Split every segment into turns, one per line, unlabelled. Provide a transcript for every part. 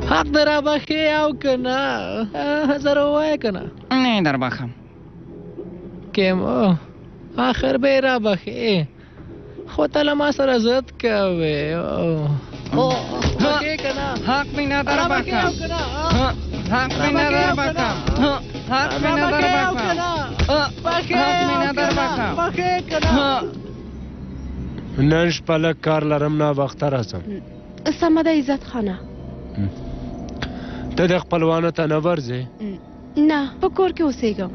حق در بخی او کنه هزار وای کنه
نه در بخم
کم آخر به را بخی خود تلا ما سر زد کوي بخی کنه
حق می ندار بخم حق می ندار بخم حق می ندار بخم حق می ندار بخم
بخی کنه
نن شپه لږ کار لرم نه وخته راځم
سمه ده عزت خانه
ته د خپلوانو ته نه ورځې
نه په کور کې اوسېږم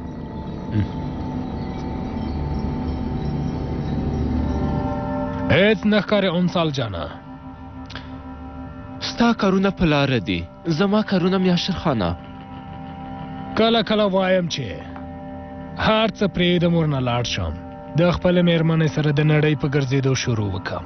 هیڅ نه ښکاري انسال جانا
ستا کارونه په لاره دي زما کارونه میاشر خانه
کله کله وایم چې هر څه پرېږدم ورنه لاړ شم د خپلې مېرمنې سره د نړۍ په ګرځېدو شروع وکړم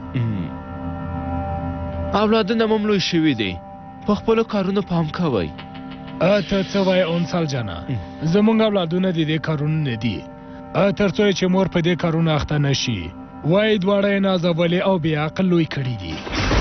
اولادونه مو لوی شوي دي په خپلو کارونو پام کوئ
ته څه وایې انسال جانا زموږ اولادونه د دې کارونه نه دي تر څو چې مور په دې کارونه اخته نه شي وایي دواړه یې نازولې او بې عقل لوی کړي دي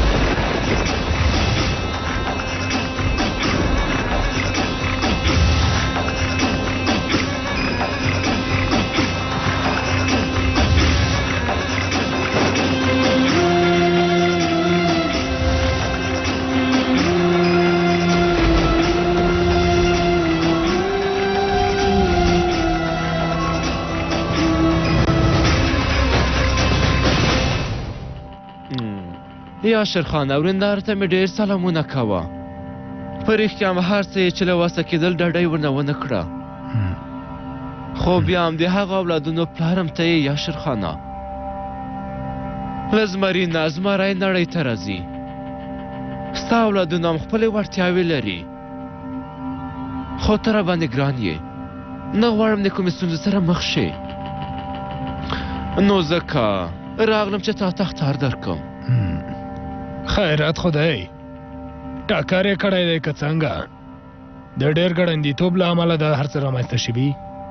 یاشر خانه ورنداره ته مې ډېر سلامونه کوه په رښتیا هم هر څه یې چې له وسه کېدل ډډۍ ورنه ونه کړه خو بیا هم د هغه اولادونو پلارم ته یې یاشر خانه له زمري نه زمری نړۍ ته راځي ستا اولادونه هم خپلې وړتیاوې لري خو ته راباندې ګران یې نه غواړم د کومې ستونزې سره مخ شې نو ځکه راغلم چې تا ته اخطار درکړم
خیرات خدای ټاکر یې کړی دی که څنګه د ډېر ګړندیتوب له امله د هر څه رامنځته شوي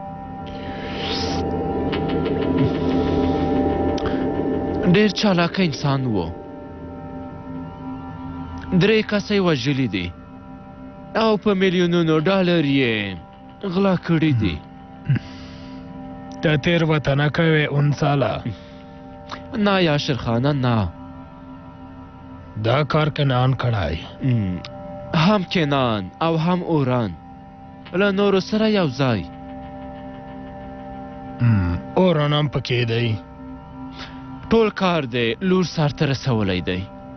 ډېر چالاکه انسان و 3 کسه یې وژلي دي او په میلیونونو ډالر یې غلا کړي دي
ته تېروتنه کوې انساله
نه یاشر خانه نه
دا کار کنان کړای
هم کنان او هم اوران له نورو سره یو ځای
اوران هم پکې دی
ټول کار دی لور سر ته رسولی دی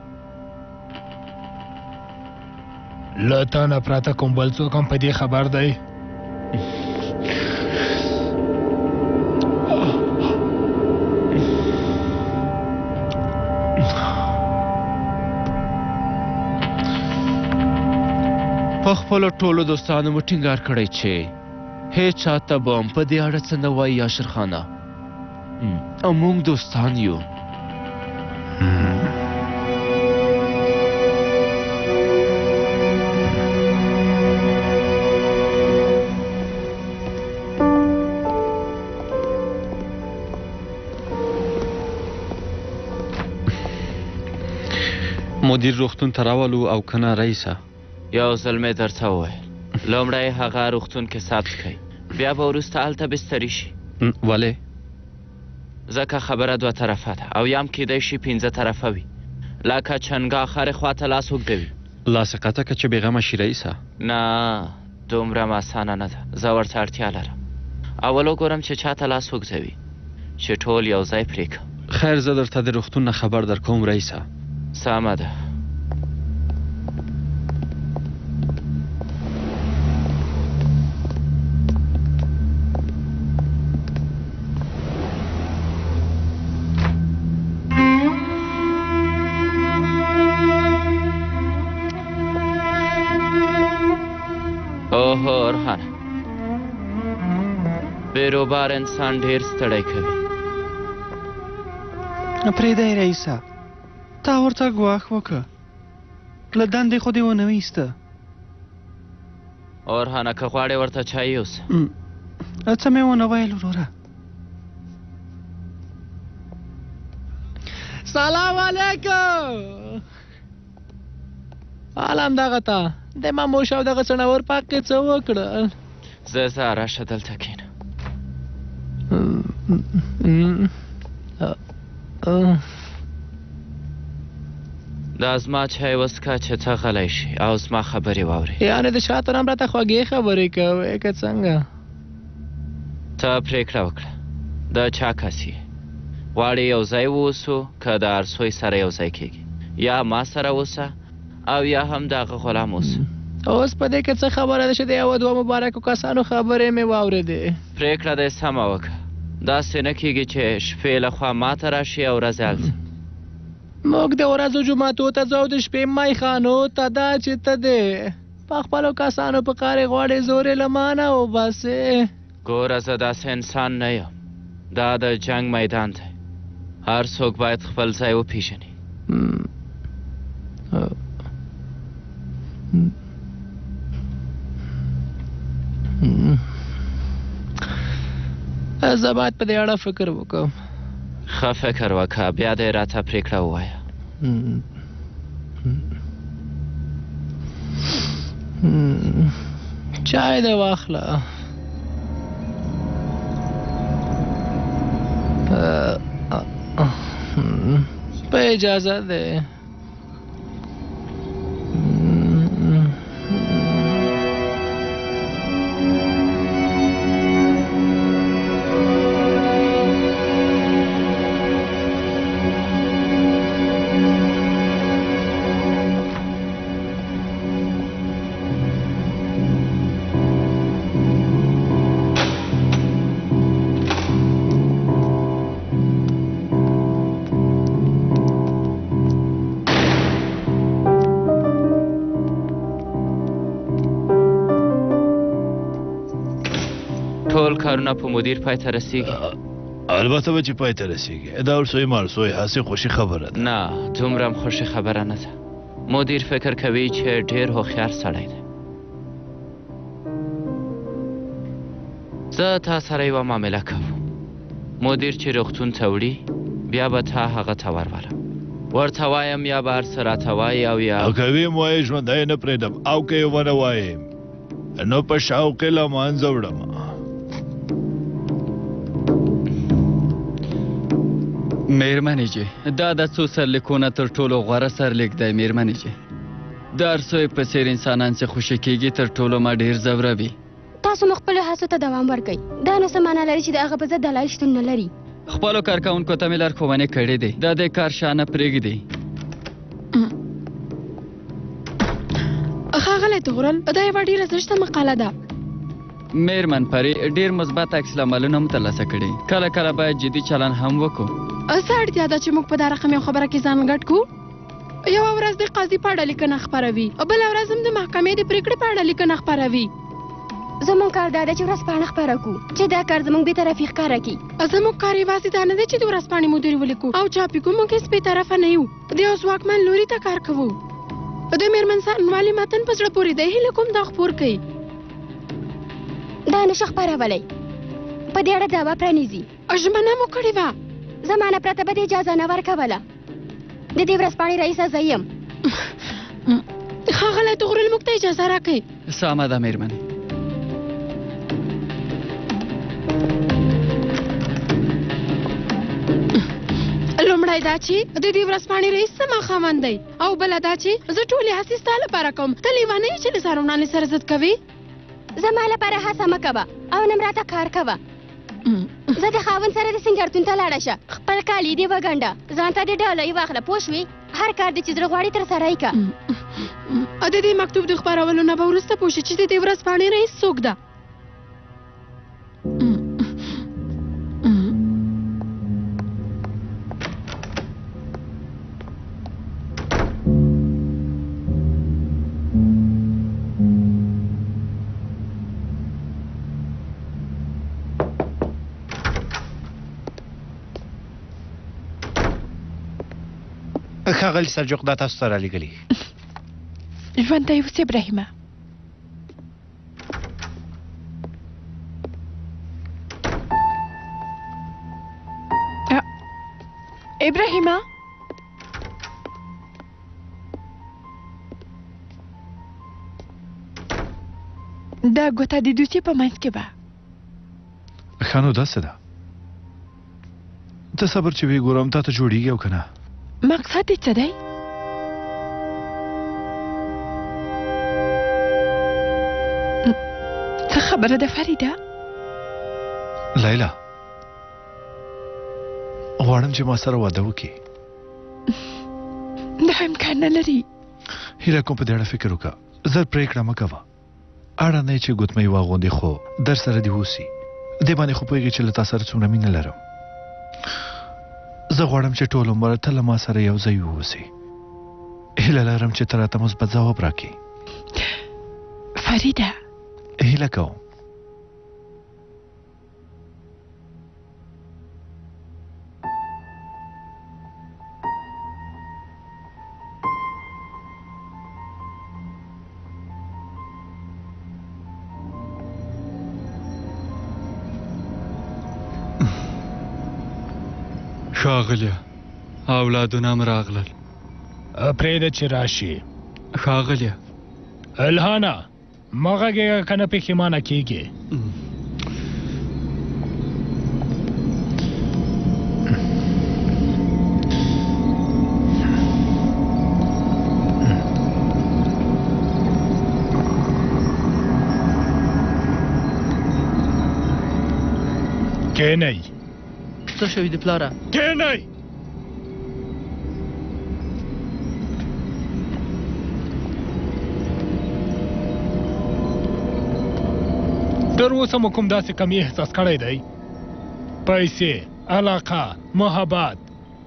له تا نه پرته کوم بل څوک هم په دې خبر دی
په خپلو ټولو دوستانو مو ټینګار کړی چې هیڅ چاته به هم په دې اړه څه نه وایي یاشر خانه او موږ دوستان یو
مدیر روغتون ته راولو او کنه رئیسه
یو ځل مې درته وویل لومړی هغه روغتون کې ثبت کړئ بیا به وروسته هلته بستري شي
ولې
ځکه خبره 2 طرفه ده او یم کیدای شي 5 طرفه وي لکه چنګا آخر خواته لاس اوږدوي
لاسقته که چې بېغمه شي رئیسه
نه دومره م اسانه نه ده زه ورته اړتیا لرم اول وګورم چې چاته لاس اوږدوي چې ټول یو ځای پرې کړم
خیر زه درته د روغتون نه خبر در کوم رئیسه
سمه ده اوه ارحانه بیروبار انسان ډیر ستړی کوي
پرېږدی رئیسه تا ورته ګواښ وکړه له دندې خو دې ونه ویسته
ارحانه که غواړې ورته چای یوسه
څه مې ونه ویل وروره
سلام علیکم
عالم دغه ته د ماموش او دغه څڼور پاک کې څه وکړل.
زه ځه راشه دلته کښېنه. دا زما چای وڅښه چې ته غلی شي او زما خبرې واورې.
یعنې د شاته نه هم راته خوږې خبرې کوې که څنګه؟
ته پرېکړه وکړه د چا کس یې، غواړې یو ځای واوسو که د ارسوی سره یو ځای کېږي، یا ما سره اوسه او یا هم د هغه غلام اوسه.
اوس په دې کې څه خبره ده چې د یو دوه مبارکو کسانو خبرې مې واورېدې.
پرېکړه دې سمه وکړه. داسې نه کېږي چې شپې له خوا ما ته راشي او ورځې هلته.
موږ د ورځو جوماتو ته ځو، د شپې میخانو ته دا چې ته دی په خپلو کسانو په قارې غواړې زور یې له ما نه وباسې.
ګوره زه داسې انسان نه یم، دا د جنگ میدان دی، هر څوک باید خپل ځای وپېژني.
زه باید په دې اړه فکر وکړم.
ښه فکر وکړه، بیا دې راته پرېکړه ووایه.
چای دې واخله. په اجازه ده.
ټول کارونه په مدیر پای ته رسیږي.
البته به چې پای ته رسیږي. دا ارسوی مارسوی هسې خوشي خبره ده.
نه دومره هم خوشي خبره نه ده. مدیر فکر کوي چې ډېر هوښیار سړی دی. زه تا سره یوه معامله کوم. مدیر چې روغتون ته وړي بیا به تا هغه ته ورولم، ورته وایم یا به هر څه راته وایي او یا
که ویم وایې ژوندی نه پرېږدم، او که یې ونه وایم نو په شوق یې له منځه وړم.
مېرمنې جي، دا د څو سرلیکونه تر ټولو غوره سرلیک دی. مېرمنې جي، د ارسوی په څېر انسانان چې خوشي کېږي تر ټولو ما ډېر ځوروي.
تاسو مو خپلو هڅو ته دوام ورکئ. دا نو څه معنا لري چې د هغه په ضد دلایل شتون نه لري.
خپلو کارکوونکو ته مې لارښوونې کړې دي، دا د کار شا نه پرېږدي.
ښاغلی طغرل، دا یوه ډېره زشته مقاله ده.
مېرمن پري ډېر مثبت عکس العملونه هم ترلاسه کړي. کله کله باید جدي چلن هم وکړو.
څه اړتیا ده چې موږ په دا رقم یو خبره کې ځان ګډ کړو؟ یوه ورځ د قاضي په اړه لیکنه خپروي، بله ورځ هم د محکمې د پرېکړې په اړه لیکنه خپروي.
زموږ کار دا ده چې ورځپاڼه خپره کړو چې دا کار زموږ بېطرفي ښکاره کړي.
زموږ کار یوازې دا نه دی چې د ورځپاڼې مدیر ولیکو او چاپي کوو. موږ هېڅ بېطرفه نه یو، د یو ځواکمن لوري ته کار کوو. د مېرمن څارنوالي متن په زړه پورې دی. هیله کوم دا خپور کړئ.
دا نشه خپرولی، په دې اړه دعوا پرانیزي.
ژمنه مو کړې وه.
زمانه پرته به دې اجازه نه ورکوله. د دې ورځپاڼې رئیسه زه یم.
ښاغلی طغرل، موږ ته اجازه راکړئ.
سمه ده مېرمنې.
لومړی دا چې د دې ورځپاڼې رئیس زما خاوند دی، او بله دا چې زه ټولې هڅې ستا لپاره کوم. ته لیونۍ یې چې له ساروڼانې سره ضد کوې.
زما لپاره هڅه مه کوه او نه راته کار کوه. زه د خاوند سره د سنګرتون ته لاړه شه، خپل کالي دې وګنډه، ځان ته دې ډالۍ واخله، پوه شوې؟ هر کار دې چې زړه غواړي ترسره یې کړه.
د دې مکتوب د خپرولو نه به وروسته پوه شې چې د دې ورځپاڼې رئیس څوک ده.
ښاغلي سرجوق، دا تاسو ته رالیږلي.
ژوندی اوسې ابراهیمه. ابراهیمه، دا ګوته د دوی په منځ کې به
ښه نو داسې ده ته صبر چې وی ګورم تا ته جوړیږي او که نه
مقصد یې څه دی څه خبره ده فریده
لیلا غواړم چې ما سره واده وکړي
دا امکان نه لري
هیله کوم په دې اړه فکر وکړه زر پرېکړه مه کوه اړه نه چې ګوتمۍ واغوندې خو در سره دې اوسي دې باندې خو پوهېږې چې له تا سره څومره مینه لرم زه غواړم چې ټول عمر ته له ما سره یو ځای واوسې هیله لرم چې ته راته مثبت ځواب راکړې
فریده
هیله کوم
ښاغلیه اولادونه هم راغلل
پرېږده چې راشي
ښاغلیه
الهانه مه غږېږه که نه پښېمانه کېږې کېنئ
څه شوي دي پلاره
کېنئ تر اوسه مو کوم داسې کمی احساس کړی دی پیسې علاقه محبت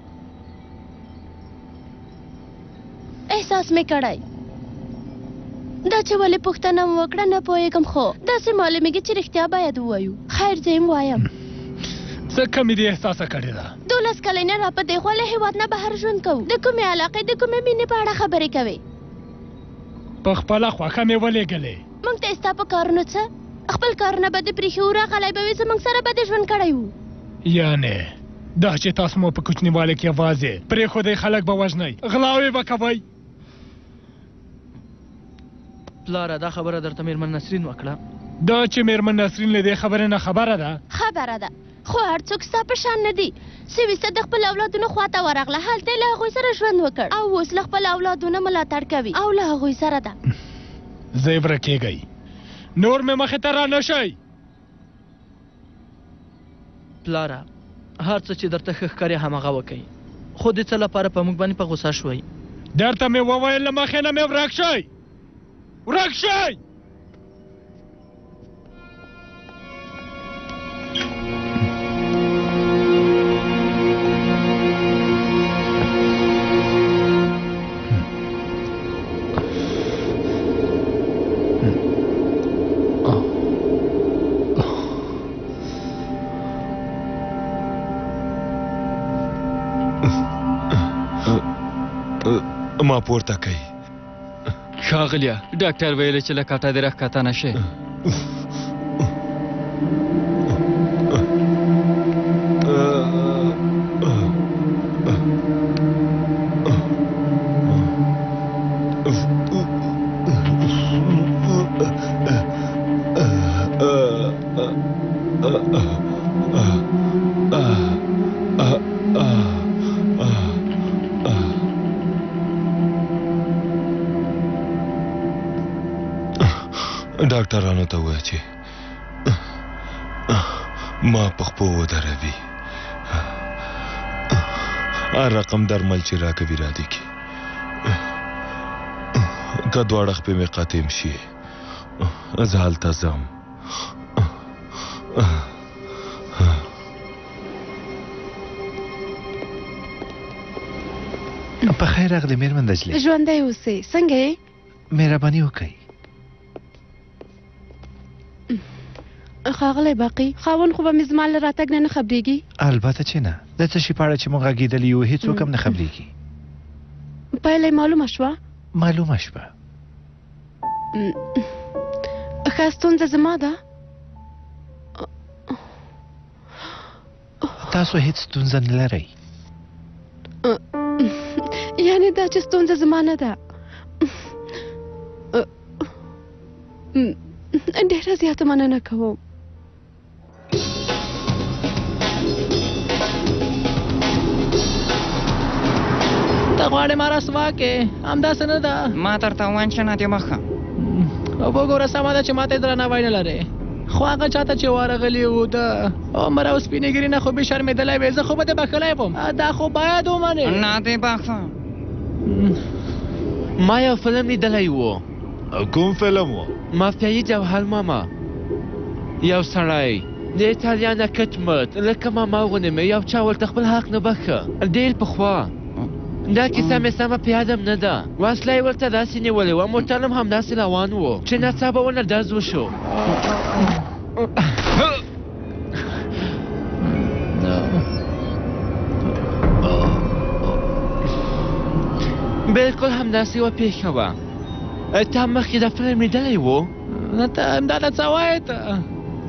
احساس مې کړی دا چې ولې پوښتنه مو وکړه نه پوهېږم خو داسې معلومېږي چې رښتیا باید ووایو خیر زه یې وایم
څه کمی دې احساسه کړې ده
12 کلنه را په دې خوا له هېواد نه بهر ژوند کوو د کومې علاقې د کومې مینې په اړه خبرې کوې
په خپله خوښه مې ولېږلې
موږ ته ستا په کارونو څه خپل کارونه به دې پرېښي وو راغلی به وي زموږ سره به دې ژوند کړی وو
یعنې دا چې تاسو مو په کوچنیوالي کې یوازې پرېښودی خلک به وژنئ غلاوې به کوئ
پلاره دا خبره درته میرمن نسرین وکړه
دا چې میرمن نسرین له دې خبرې نه خبره ده
خبره ده خو هر څوک ستا په شان نه دي سویسته د خپل اولادونو خواته ورغله هلته یې له هغوی سره ژوند وکړ او اوس له خپل اولادونو ملاتړ کوي او له هغوی سره ده
ځای ورکېږئ نور مې مخې ته را نه شئ
پلاره هر څه چې درته ښه ښکاري هماغه وکئ خو د څه لپاره په موږ باندې په غوسه شوئ
درته مې وویل له مخې نه مې ورک شئ ورک شئ
ما پورته کوي
ښاغلیه ډاکټر ویلې چې له کټه دې راښکته نه شي
ډاکټرانو ته ووایه چې ما په خپو ودروي هر رقم درمل چې راکوي را دي کې که دواړه خپې مې قاتم شي زه هلته ځم
په خیر راغلې میرمن دجلې
ژوندی اوسې څنګه یې
مهرباني وکړئ
ښاغلی باقي خاوند خو به مې زما له راتګ نه خبرېږي
البته چې نه د څه شي په اړه چې موږ غږېدلي یو هېڅوک هم نه خبرېږي
پایله یې معلومه شوه
معلومه شوه
ښه ستونزه زما ده
تاسو هېڅ ستونزه نه لرئ
یعنې دا چې ستونزه زما نه ده ډېره زیاته مننه کوم.
ته غواړې ما رسوا کې؟ همداسې نه ده.
ما درته ووایم چې نه دې مخه.
وګوره سمه ده چې ما ته یې درناوی نه لرې، خو هغه چاته چې ورغلي وو د عمر او سپینې ګیري نه خو بې شرمېدلی وې، زه خو به دې بښلی وم. دا خو باید ومنې.
نه دې بخښه.
ما یو فلم لیدلی و.
کوم فلم و؟
مافیایي جوهر ماما. یو سړی د ایټالیا نه کټ مټ لکه ماما غوندې مې یو چا ورته خپل حق نه بښه، ډېر پخوا. دا کیسه مې سمه په یادم نه ده. وسله یې ورته داسې نیولې وه، موټر هم همداسې روان و چې ناڅاپه ونه ډز وشو. بالکل همداسې وه پیښه وه. تا مخکې د فلم لیدلی و؟
دا څه وایې ته؟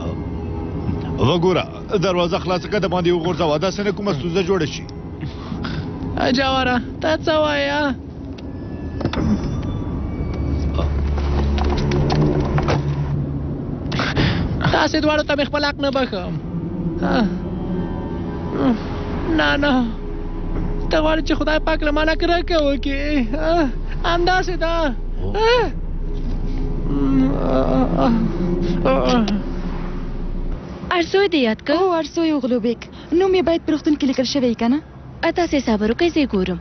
وګوره دروازه خلاصه کړه، د باندې وغورځوه، داسې نه کومه ستونزه جوړه شي.
جواره ته څه وایې؟ تاسې دواړو ته مې خپل حق نه بښم. نه ته غواړې چې خدای پاک له ما نه کرکه وکړي؟ همداسې ده.
ارزو دې یاد کړ؟
او ارزو یو غلوبیک نوم یې باید په روغتون کې لیکل شوی که نه؟
تاسې صبر وکړئ، زه یې ګورم.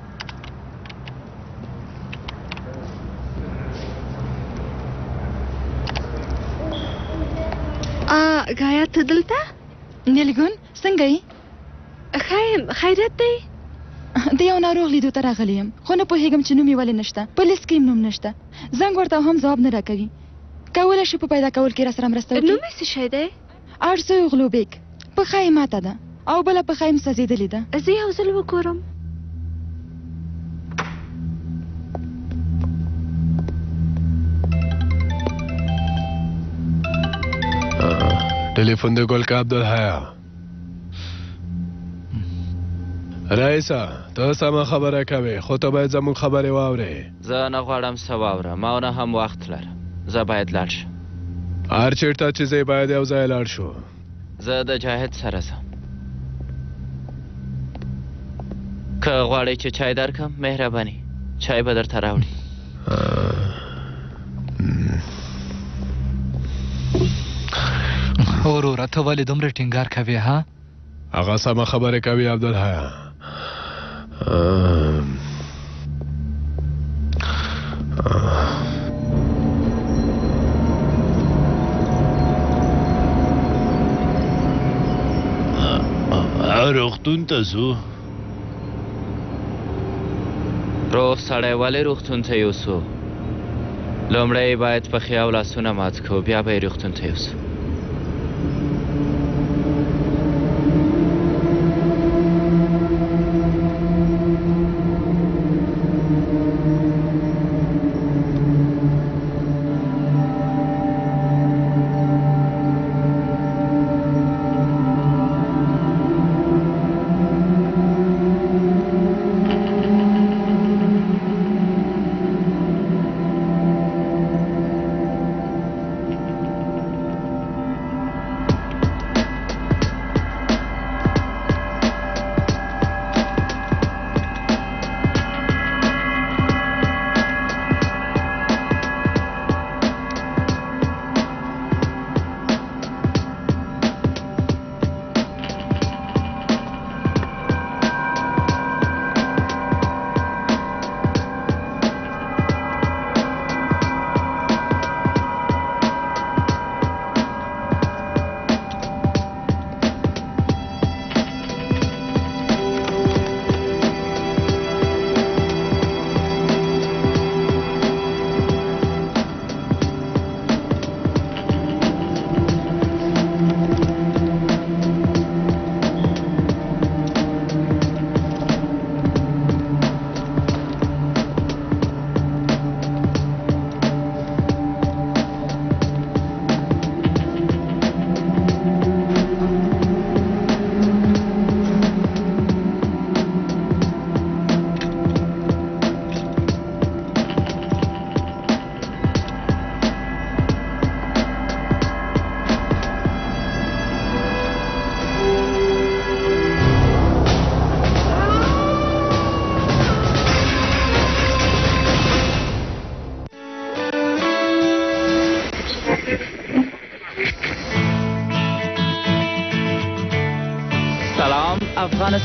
غایا ته دلته؟
نیلګون څنګه یې؟
خیریت دی؟
د یو ناروغ لیدو ته راغلی یم، خو نه پوهېږم چې نوم یې ولې نشته، په لیست کې نوم نشته. زنګ ورته هم ځواب نه راکوي. کولی شي په پیدا کول کې راسره مرسته وکړي؟
نوم یې څه شی دی؟
ارزو غلوبیک. پښه یې ماته ده او بله پښه یې سوځېدلې ده.
زه یو ځل وګورم.
ټلیفون د ګل کا عبدالحیا. رئیسه ته سمه خبره کوې، خو ته باید زموږ خبرې واورې.
زه نه غواړم څه واورم او نه هم وخت لرم. زه باید لاړ شم.
هر چېرته چې زه باید یو ځای لاړ شو.
زه د جاهد سره ځم. که غواړئ چې چای درکم مهرباني چای به درته راوړي.
وروره ته ولې دومره ټینګار کوې ها؟
هغه سمه خبرې کوي عبدالحیا.
روغتون ته ځو؟
روغ سړی ولې روغتون ته یوسو؟ لومړی باید پښې او لاسونه مات کړو، بیا به یې روغتون ته یوسو.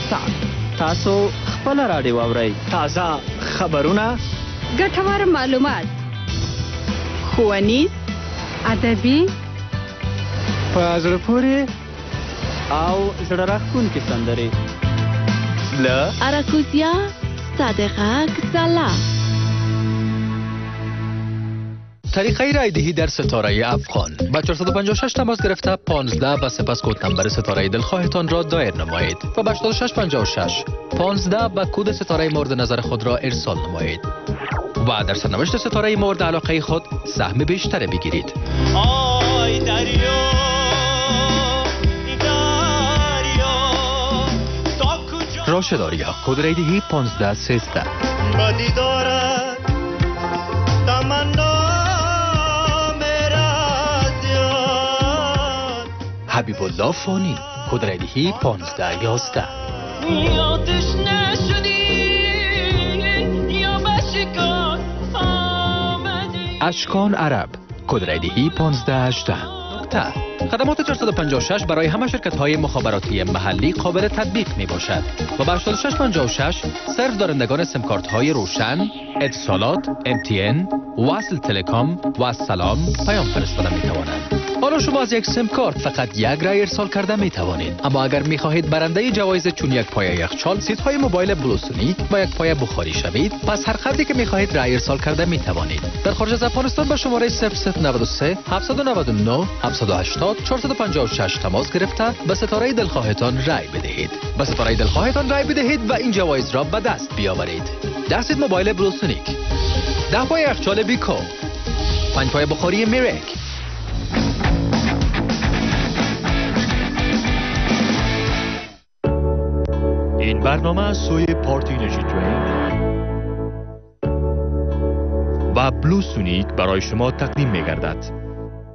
تاسو خپل راډیو واورئ. تازه خبرونه،
ګټور معلومات، ښوونیز، ادبي،
په زړه پورې او زړه راښکونکې سندرې له
اراکوزیا صادقه کسالا.
طریقه رایدهی در ستاره افغان با 456 تماس گرفته 15 و سپس کد نمبر ستاره دلخواهتان را دایر نمایید و به 8656 15 و کد ستاره مورد نظر خود را ارسال نمایید و در سرنوشت ستاره مورد علاقه خود سهم بیشتر بگیرید.
آی دریا
راشد آریا، کد رایدهی 1513.
بدی دارد تمنا
حبیب الله فانی، کد رایدهی 1511.
آتش نشدی یا بشکار آمدی.
اشکان عرب، کد رایدهی 1518. خدمات 456 برای همه شرکت‌های مخابراتی محلی قابل تطبیق می باشد و به 8656 صرف دارندگان سیم کارت‌های روشن، اتصالات، MTN، واصل تلکام و سلام پیام فرستاده می توانند. حالا شما از یک سیم کارت فقط یک رای ارسال کرده می توانید، اما اگر می خواهید برنده جوایز چون یک پایه یخچال، سیت‌های موبایل بلوسونیک و یک پایه بخاری شوید، پس هر قدری که می خواهید رای ارسال کرده می توانید. در خارج از افغانستان به شماره 0093 799 780 456 تماس گرفته به ستاره دلخواهتان رای بدهید. به ستاره دلخواهتان رای بدهید و این جوایز را به دست بیاورید. 10 سیت موبایل بلوسونیک، 10 پایه یخچال بیکو، 5 پایه بخاری میرک.
این برنامه از سوی پارتی انرژی درینک و بلوسونیک برای شما تقدیم می گردد.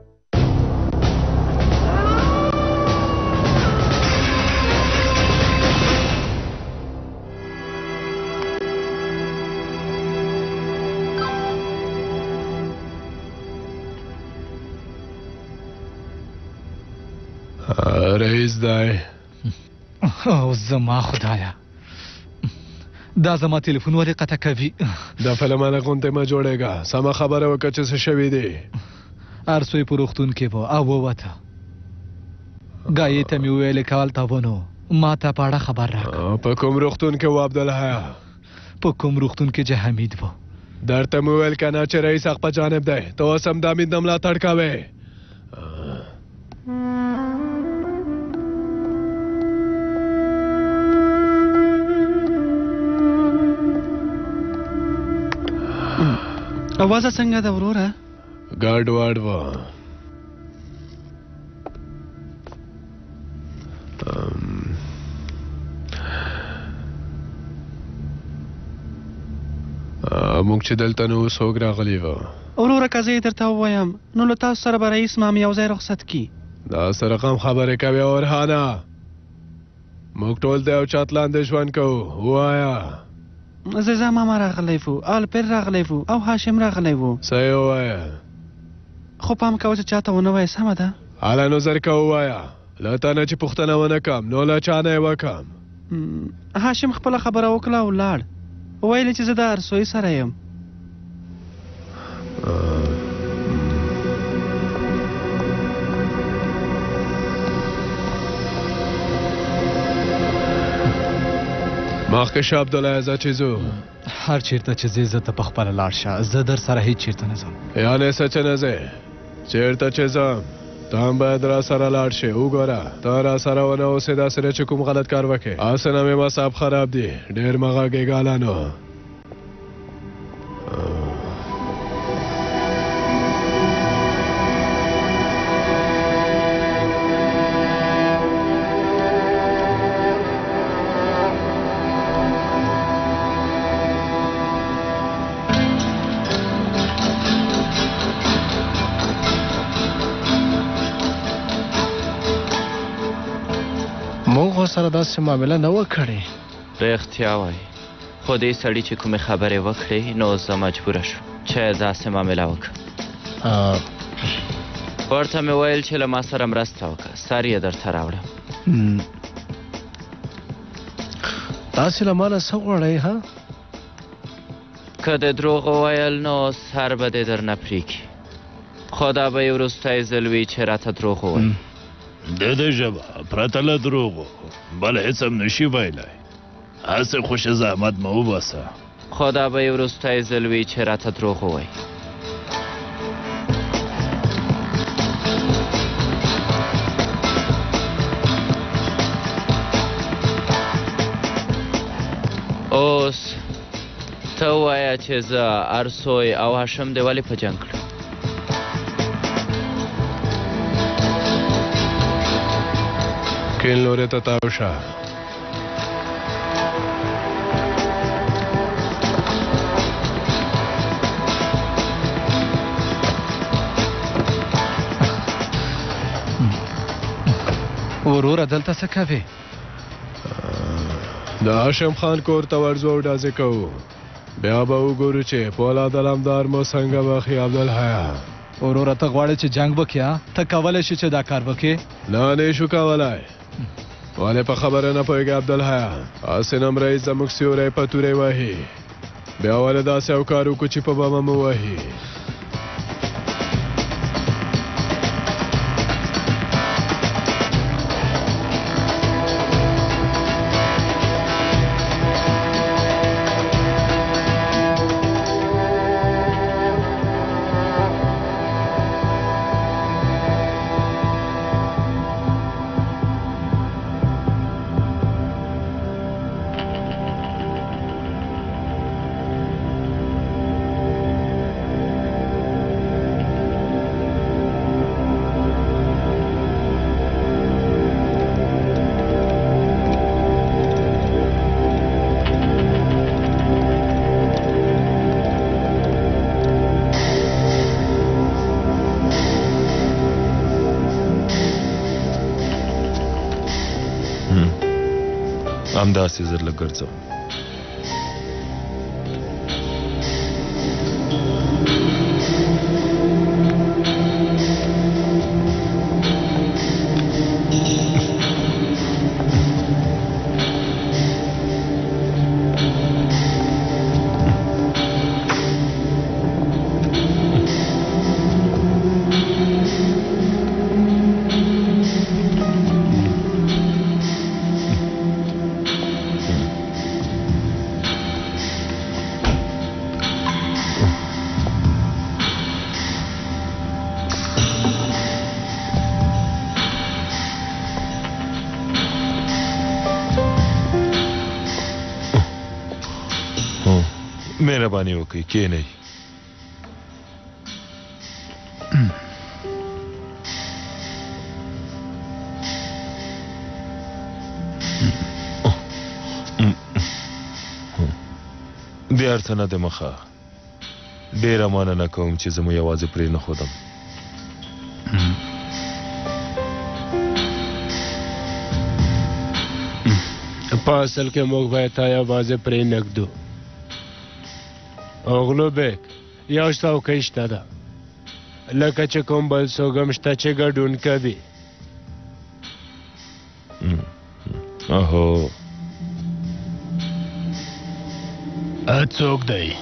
رئیس دی
او زما خدایا، دا زما تلیفون ولې قطع کوي؟
د فلمانه غونډه ما جوړېږه. سمه خبره وکړه چې څه شوي دي.
ارسوی په روغتون کې و او ووته. ګایې ته مې وویلې که هلته ونو ما ته په اړه خبر راکړه.
په کوم روغتون کې و عبدالحیا؟
په کوم روغتون کې چې حمید و.
درته مې وویل که نه چې رئیس حق په جانب دی، ته اوس هم د حمید نه ملاتړ کوې.
اوازه څنګه ده وروره؟
ګاډ واډ و. موږ چې دلته نو څوک راغلی و؟
وروره که زه یې درته ووایم نو له تاسو سره به رئیس مام یو ځای رخصت کي.
دا سره کم خبرې کوې اورهانه؟ موږ ټول د یو چت لاندې ژوند کوو. ووایه.
زیزا ماما راغلی وو، الپر راغلی وو او هاشم راغلی وو.
څه یې ووایه؟
خو پام کوه چې چاته ونه وایې، سمه ده؟
هله نو زر که ووایه، له تا نه چې پوښتنه ونه کم نو له چا نه یې وکم.
هاشم خپله خبره وکړه او لاړ. ویلې چې زه د ارسوی سره یم. مخکې شه عبدالله زه چې ځو؟
هر چیرته چې ځې زه ته په خپله لاړ شه، زه در سره هیڅ چیرته نه ځم.
یعنې څه چې نه ځې؟ چیرته چې ځم ته هم باید را سره لاړ شې. وګوره ته را سره ونه اوسې داسې نه چې کوم غلط کار وکړې. هسې نه مې مصاب خراب دي، ډېر مه غږېږه ګالانو.
سره داسې معامله نه و کړې.
رښتیا وایي، خو دې سړي چې کومې خبرې وکړې نو زه مجبوره شوم چې داسې معامله وکړم. ورته مې ویل چې له ما سره مرسته وکړه، سر یې درته راوړم.
تاسې له مانه څه غواړئ ها؟
که د دروغ وویل نو سر به دې درنه پرېږي، خو دا به یې وروستی ځل وي چې راته دروغ ووایي.
د ده ژبه پرته له دروغو بل هېڅ هم نشي ویلی. هسې خوش زحمت مه وباسه.
خو دا به یې وروستی ځل وي چې راته دروغ ووایي. اوس ته ووایه چې زه ارسوی او هاشم دې ولې په جنګ کړم؟
کیڼ لوري ته تاو شه.
وروره دلته څه کوې؟
د هاشم خان کور ته ورځو او ډازې کوو، بیا به وګورو چې پولاد علمدار مو څنګه بخي عبدالحیا.
وروره ته غواړې چې جنګ وکړې؟ ته کولی شې چې دا کار وکړې؟
نه نه شو کولی. ولې په خبره نه پوهېږې عبدالحیا؟ هسې نم رئیس زموږ سیوری په تورې وهي، بیا ولې داسې یو کار وکړو چې په بمه مو وهي.
همداسې زر له ګرځم. مهرباني وکړئ کښېنئ. د هر څه نه د مخه ډېره مننه کوم چې زه مو یوازې پرې نه ښودم.
په اصل کې موږ باید تا یوازې پرې نږدو. اوغلو بیک یو څوکۍ شته ده، لکه چې کوم بل څوک هم شته چې ګډون کوي.
اهو
څوک دی؟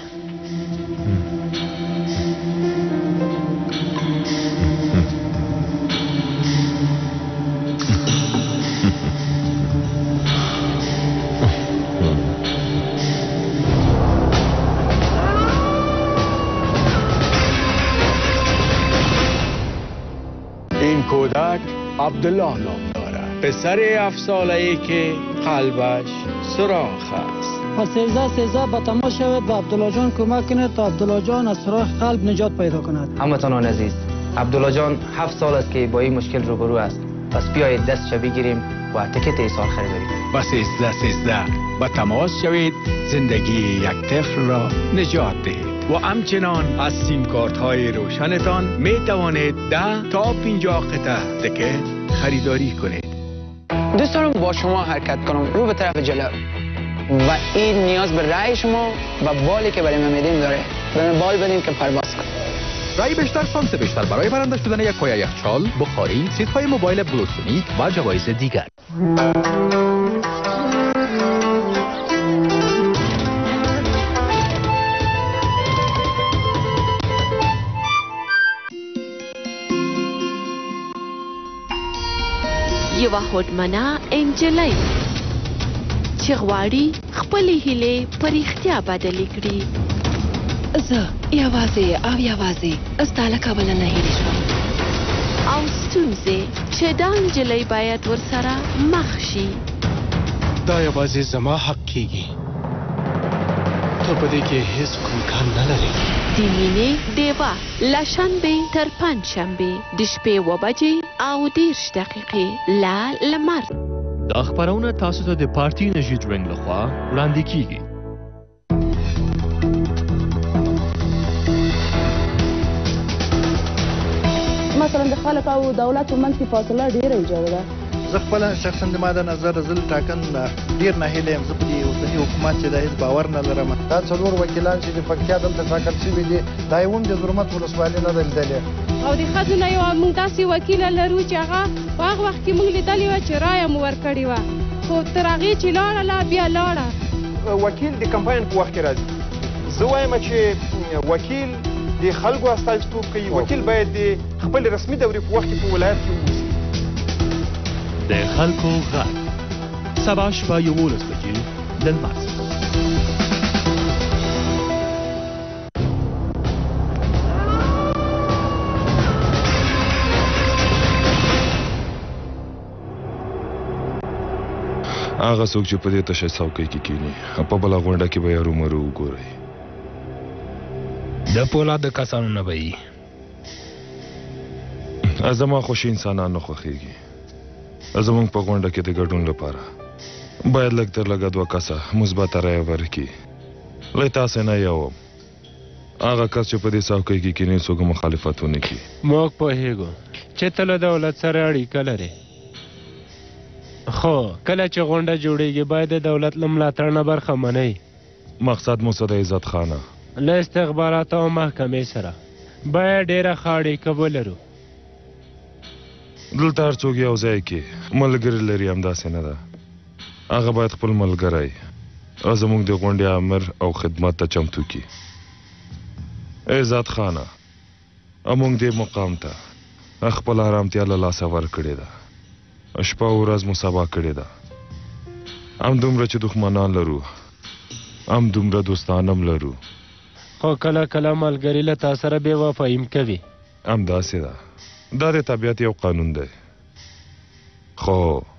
کودک عبدالله نام دارد، پسر 7 ساله‌ای که قلبش سوراخ است.
پس سیزده به تماس شود و عبدالله جان کمک کند تا عبدالله جان از سوراخ قلب نجات پیدا کند.
هموطنان عزیز، عبدالله جان 7 سال است که با این مشکل روبرو است. پس بیایید دستش بگیریم و تیکت ایصال خریداری کنیم.
و 13 به تماس شوید، زندگی یک طفل را نجات دهید. و همچنان از سیم کارت های روشنتان می توانید 10 تا 50 قطعه تیکت خریداری کنید.
دوست دارم با شما حرکت کنم رو به طرف جلو و این نیاز به رأی شما و بالی که برای من میدیم داره. به من بال بدیم که پرواز کنم.
رأی بیشتر، شانس بیشتر برای برنده شدن یک پایه یخچال، بخاری، سیت‌های موبایل بلوتونیک و جوایز دیگر.
یوه هوډمنه انجلۍ چې غواړي خپلې هیلې په رښتیا بدلې کړي.
زه یوازې ستا له کبله نه هیلې شوم.
او ستونزې چې دا نجلۍ باید ورسره مخ شي.
دا یوازې زما حق کیږي. ته په دې کې هیڅ کوم کار نه لرې.
د مینې ډیوه له شنبې تر پنجشنبې د شپې 7:30 لا لمر.
دا خبرونه تاسو ته د پارټي انرژي ډرینګ لخوا وړاندې کیږي.
مثلا د خلک او دولت منځ کې فاصله ډیره ایجاده ده.
زه خپل شخصا د ما د نظر زل ټاکن ډیر ناهیلی یم. زه په دې اوسني حکومت چې د هېڅ باور نه لرم.
دا 4 وکیلان چې د پکتیا دلته ټاکل شوي دي دا یې هم د زرمت ولسوالۍ نه ده لیدلې.
او د ښځو نه یو موږ داسې وکیله لرو چې هغه په هغه وخت کې موږ لیدلې وه چې رایه مو ورکړې وه، خو تر هغې چې لاړله بیا لاړه.
وکیل د کمپاین په وخت کې راځي. زه وایم چې وکیل د خلکو استازیتوب کوي. وکیل باید د خپل رسمي دورې په وخت کې په ولایت کې ووسي.
د خلکو غږ سبا شپه 11 بجې لمر.
هغه څوک چې په دې تشه څوکۍ کې کینی په بله غونډه کې به یې رومرو وګورئ.
د پولادو کسانو نه به یي.
زما خوښي انسانان نه خوښېږي. زموږ په غونډه کې د ګډون لپاره باید لږ تر لږه 2 کسه مثبته رایه ورکړي. له تاسې نه یو هغه کس چې په دې څوکۍ کې کینی څوک مخالفت ونه کړي.
موږ پوهېږو چې ته له دولت سره اړیکه لرې، خو کله چې غونډه جوړیږي باید د دولت له ملاتړ نه برخمنئ.
مقصد مو څه د عزت خانه
له استخباراتو او محکمې سره باید ډېره ښه اړیکه ولرو.
دلته هر څوک یو ځای کې ملګري لري، همداسې نه ده. هغه باید خپل ملګری زموږ د غونډې امر او خدمت ته چمتو کړي. عزت خانه موږ دې مقام ته خپل ارامتیا له لاسه ورکړې ده. شپه او ورځ مو سبا کړې ده. همدومره چې دښمنان لرو همدومره دوستان هم لرو.
خو کله کله ملګري له تا سره بې وفایي هم کوي.
همداسې ده. دا د طبیعت یو قانون دی. خو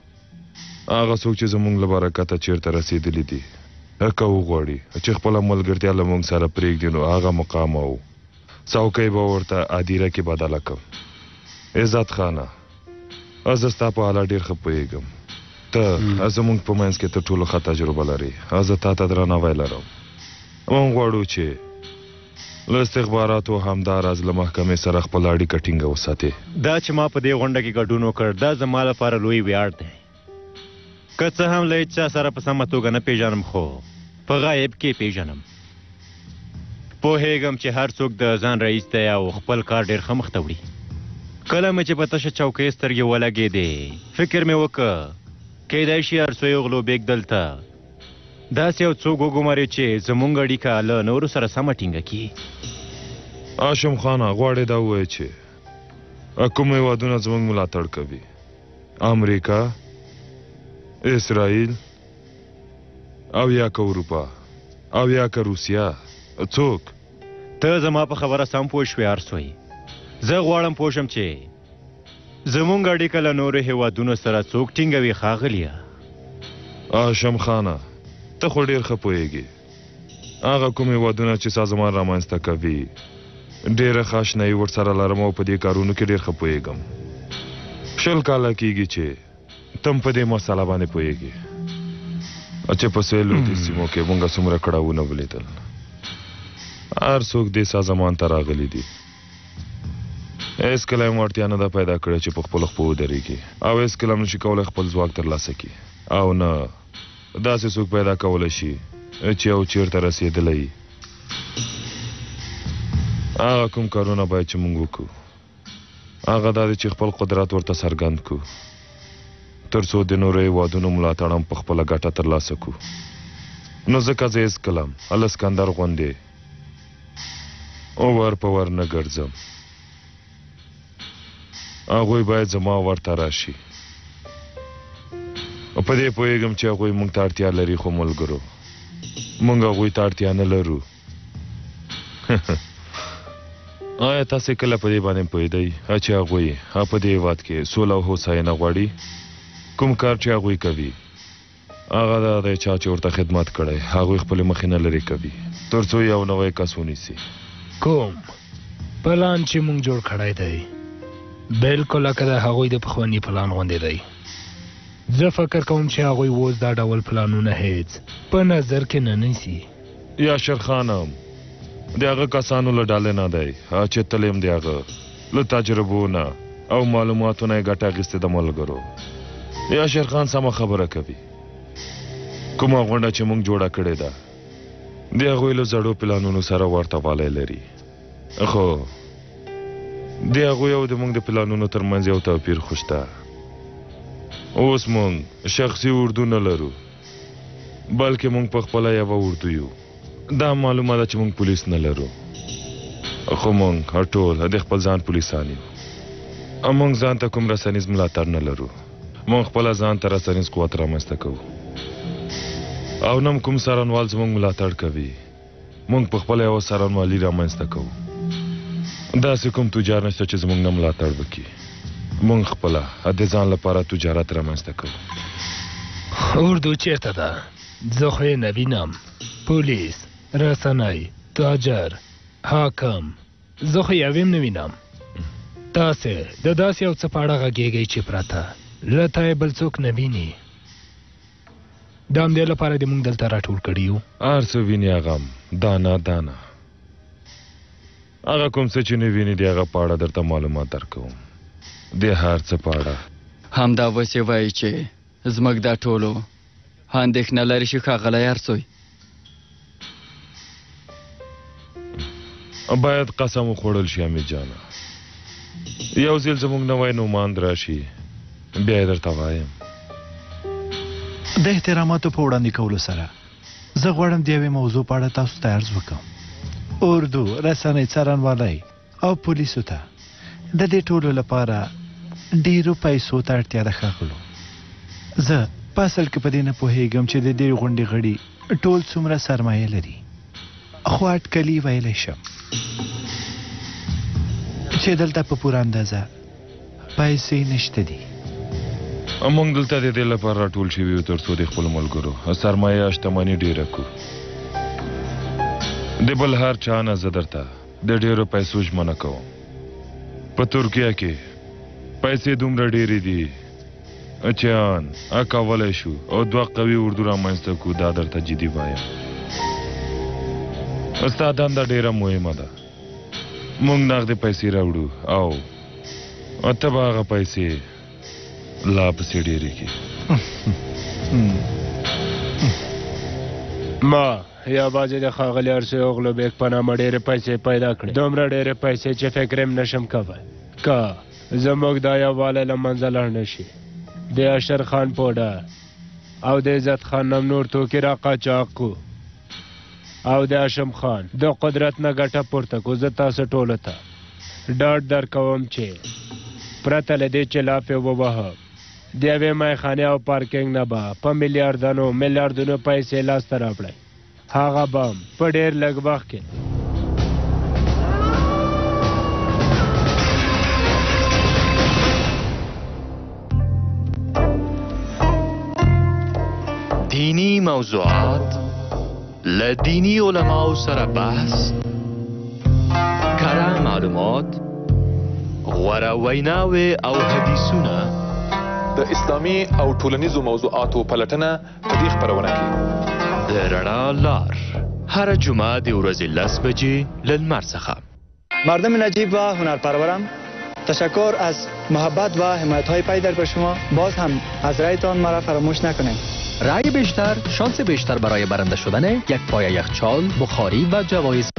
هغه څوک چې زموږ له برکته چیرته رسېدلي دي که وغواړي چې خپله ملګرتیا له موږ سره پرېږدي نو هغه مقام او څوکۍ به ورته ادیره کې بدله کړم. عزت خانه زه ستا په حاله ډېر ښه پوهېږم. ته زموږ په منځ کې تر ټولو ښه تجربه لرې. زه تا ته درناوی لرم. موږ غواړو چې له استخباراتو همداراز له محکمې سره خپل اړیکه ټینګه وساتې.
دا چې ما په دې غونډه کې ګډون وکړ دا زما لپاره لوی ویاړ دی. که څه هم له هېچا سره په سمه توګه نه پیژنم خو په غایب کې پیژنم. پوهېږم چې هر څوک د ځان رئیس دی او خپل کار ډېر ښه مخته وړي. کله مې چې په تشه چوکۍ سترګې ولګېدې فکر مې وکړ کیدای شي هر څو یو غلو بیګ دلته داسې یو څوک وګماري چې زموږ اړیکه له نورو سره سمه ټینګه کړي.
هاشم خانه غواړې دا ووایې چې کوم هېوادونه زموږ ملاتړ کوي؟ امریکا، اسرائیل او یا که اروپا او یا که روسیه؟ څوک؟
ته زما په خبره سم پوه شوې ارسوی. زه غواړم پوه شم چې زموږ اړیکه له نورو هېوادونو سره څوک ټینګوي ښاغلیه.
هاشم خانه ته خو ډېر ښه پوهېږي. هغه کوم هېوادونه چې سازمان رامنځته کوي ډېره ښه اشنایي ورسره لرم او په دې کارونو کې ډېر ښه پوهېږم. 20 کاله کېږي چې تم په دې مسله باندې پوهېږي چې په سویل لویدیځ سیمو کې موږ څومره کړاوونه ولیدل. هر څوک دې سازمان ته راغلي دي. هېڅکله یې وړتیا نه ده پیدا کړې چې په خپلو خپو ودرېږي او هېڅکله هم نشي کولی خپل ځواک ترلاسه کړي او نه داسې څوک پیدا کولی شي چې یو چیرته رسېدلی. هغه کوم کارونه باید چې موږ وکړو هغه دا دی چې خپل قدرت ورته څرګند کړو تر څو د نورو هېوادونو ملاتړ هم په خپله ګټه ترلاسه کړو. نو ځکه زه هېڅکله هم الاسکندر غوندې ور په ور نه ګرځم. هغوی باید زما ورته راشي په دې پوهېږم چې هغوی موږ ته اړتیا لري خو ملګرو موږ هغوی ته اړتیا نه لرو آیا تاسې کله په دې باندې پوهېدئ چې هغوی په دې هېواد کې سوله او هوساینه غواړي کوم کار چې هغوی کوي هغه دا دی چا چې ورته خدمت کړی هغوی خپلې مخې نه لرې کوي تر څو یو نوی کس ونیسي
کوم پلان چې موږ جوړ کړی دی بالکل لکه د هغوی د پخواني پلان غوندې دی زه فکر کوم چې هغوی اوس دا ډول پلانونه هیڅ په نظر کې نه نیسي
یاشر خانم د هغه کسانو له ډلې نه دی چې تل یم د هغه له تجربو نه او معلوماتو نه یې ګټه اخیستې د ملګرو یاشر خان سمه خبره کوي کومه غونډه چې موږ جوړه کړې ده د هغوی له زړو پلانونو سره ورته والی لري خو د هغوی او د موږ د پلانونو ترمنځ یو توپیر خو شته اوس موږ شخصي اردو نه لرو بلکې موږ په خپله یوه اردو یو دا معلومه ده چې موږ پولیس نه لرو خو موږ ټول د خپل ځان پولیسان یو موږ ځان ته کوم رسنیز ملاتړ نه لرو موږ خپله ځان ته رسنیز قوت رامنځته کوو او نم کوم څارنوال زموږ ملاتړ کوي موږ په خپله یوه څارنوالي رامنځته کوو داسې کوم تجار نشته چې زموږ نه ملاتړ وکړي موږ خپله د ځان لپاره تجارت رامنځته کوو
اردو چیرته ده زه خو یې نه وینم پولیس رسنۍ تاجر حاکم زه خو یو هم نه وینم تاسې د داسې یو څه په اړه غږېږئ چې پرته له تا یې بل څوک نه ویني د همدې لپاره دې موږ دلته راټول کړي یو
هر څه ویني هغه دانه دانه هغه کوم څه چې نه ویني د هغه په اړه درته معلومات درکوم د هر څه په اړه
همدا وسې وایي چې زموږ دا ټولو اندېښنه لري چې ښاغلی ارسوی
باید قسم وخوړل شي امیر جانه یو ځل زموږ نوی نوماند راشي بیا یې درته وایم
د احتراماتو په وړاندې کولو سره زه غواړم د یوې موضوع په اړه تاسو ته عرض وکړم اردو رسنۍ څارنوالۍ او پولیسو ته د دې ټولو لپاره ډیرو پیسو ته اړتیا ده ښاغلو زه په اصل کې په دې نه پوهېږم چې د دې غونډې غړي ټول څومره سرمایه لري خو اټکلي ویلی شم چې دلته په پوره اندازه پیسې نشته دي
موږ دلته د دې لپاره راټول شوي یو تر څو د خپلو ملګرو سرمایه شتمني ډیره کړو د بل هر چا نه زه درته د ډیرو پیسو ژمنه کوم په ترکیه کې پیسې دومره ډیرې دي چې ان کولی شو او دوه قوي اردو رامنځته کړو دا درته جدي وایم ستا دنده ډیره مهمه ده موږ نغدې پیسې راوړو او ته به هغه پیسې لا پسې ډیرې کړي
ما یوازې د ښاغلي ارسوی اوغلو بیګ په نامه ډېرې پیسې پیدا کړې دومره ډېرې پیسې چې فکر یې نشم کوی که زموږ دا یووالی له منځه لاړ نه شي د اشر خان پوډر او د عزت خان نم نور توکي را قاچاق کړو او د هاشم خان د قدرت نه ګټه پورته کړو زه تاسو ټولو ته ډاډ درکوم چې پرته له دې چې لاپې ووهم د یوې میخانې او پارکینګ نه به په میلیاردونو پیسې لاسته راوړئ هغه به په ډېر لږ وخت کې
دینی موضوعات له دینی علماو سره بحث کره معلومات غوره ویناوې او حدیثونه
د اسلامي او ټولنیزو موضوعاتو پلټنه په دې خپرونه کې
د رڼا لار هر جمعه د ورځې 10 بجې له لمر څخه
مردم نجیب و هنرپرورم تشکر از محبت و حمایت های پای در به شما باز هم از رایتان مرا فراموش نکنید
رای بیشتر شانس بیشتر برای برنده شدن یک پای یخچال بخاری و جوایز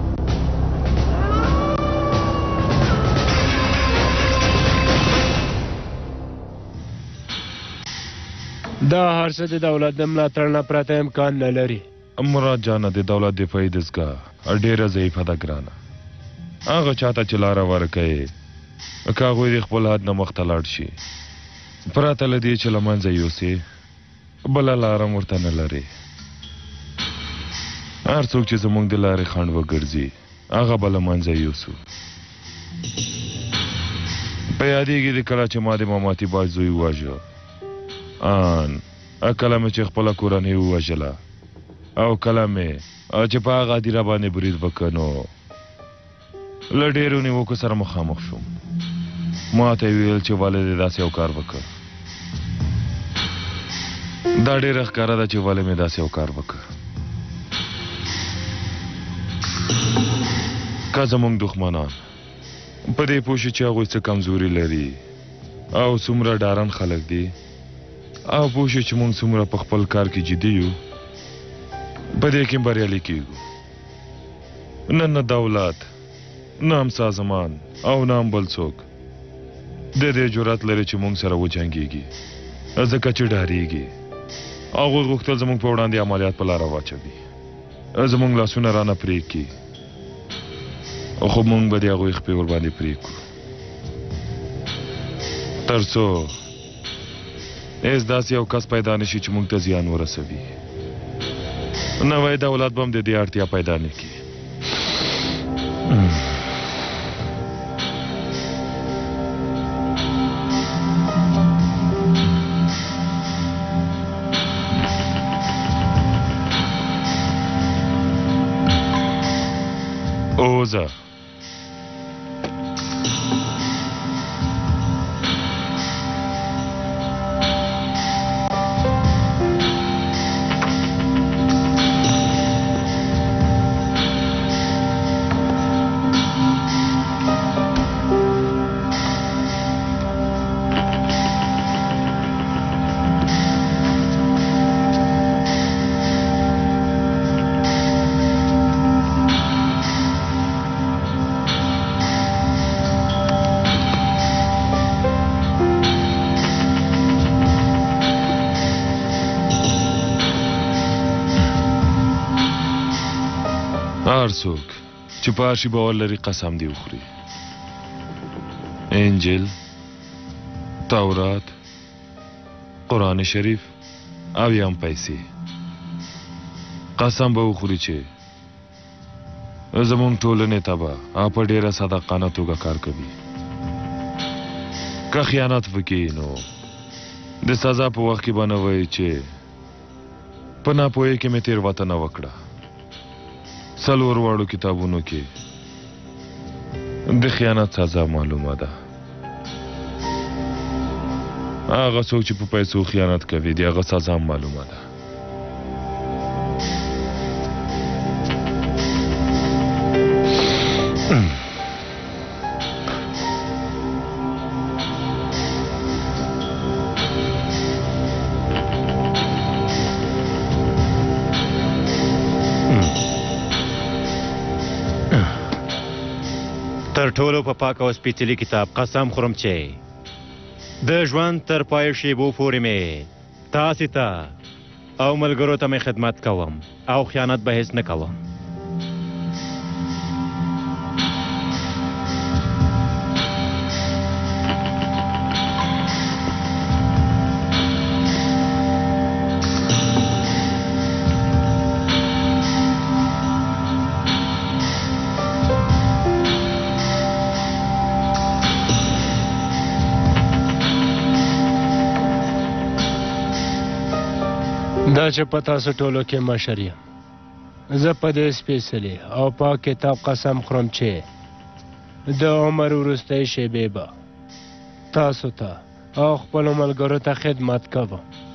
دا هر څه د دولت د ملاتړ نه پرته امکان نه لري
مراد جانه د دولت دفاعي دستګاه ډېره ضعیفه ده ګرانه هغه چاته چې لاره ورکوي که هغوی د خپل حد نه مخته لاړ شي پرته له دې چې له منځه یوسي بله لاره ورته نه لري. هر څوک چې زموږ د لارې خنډ وګرځي هغه به له منځه یوسو. په یادېږي د کله چې ما د ماماتي باج زوی وواژه، کله مې چې خپله کورنۍ ووژله، او کله مې چې په هغه هدیره باندې برید وکړ، نو له ډېرو نیوکو سره مخامخ شوم. ما ته یې ویل چې ولې دې داسې یو کار وکړ. دا ډېره ښکاره ده چې ولې مې داسې یو کار وکړ. که زموږ دښمنان په دې پوه شي چې هغوی څه کمزوري لري او څومره ډارن خلک دي، او پوه شي چې موږ څومره په خپل کار کې جدي یو، په دې کې بریالي کېږو. نه دولت، نه هم سازمان او نه هم بل څوک د دې جرأت لري چې موږ سره وجنګېږي، ځکه چې ډارېږي. هغوی غوښتل زموږ په وړاندې عملیات په لاره واچوي، زموږ لاسونه رانه پرېږدي، خو موږ به د هغوی خپې ورباندې پرېږدو، تر څو هېڅ داسې یو کس پیدا نه شي چې موږ ته زیان ورسوي. نوی دولت به هم د دې اړتیا پیدا نه کړي. اوزه هر څوک چې په هر شي باور لري قسم دی وخوري. انجیل، تورات، قرآن شریف او یا هم پیسې قسم به وخوري چې زموږ ټولنې ته به په ډېره صادقانه توګه کار کوي. که خیانت وکړي نو د سزا په وخت کې به نه وایي چې په ناپوهۍ کې مې تېروتنه وکړه. څلور واړو کتابونو کې د خیانت سزا معلومه ده. هغه څوک چې په پیسو خیانت کوي د هغه سزا معلومه ده.
تر ټولو په پاک او سپېڅلي کتاب قسم خورم چې د ژوند تر پای شیبو پورې مې تاسې ته او ملګرو ته مې خدمت کوم او خیانت به هیڅ نه کوم.
دا چې په تاسو ټولو کې مشر یم، زه په دې سپېڅلي او پاک کتاب قسم خورم چې د عمر وروستۍ شېبې به تاسو ته او خپلو ملګرو ته خدمت کوم.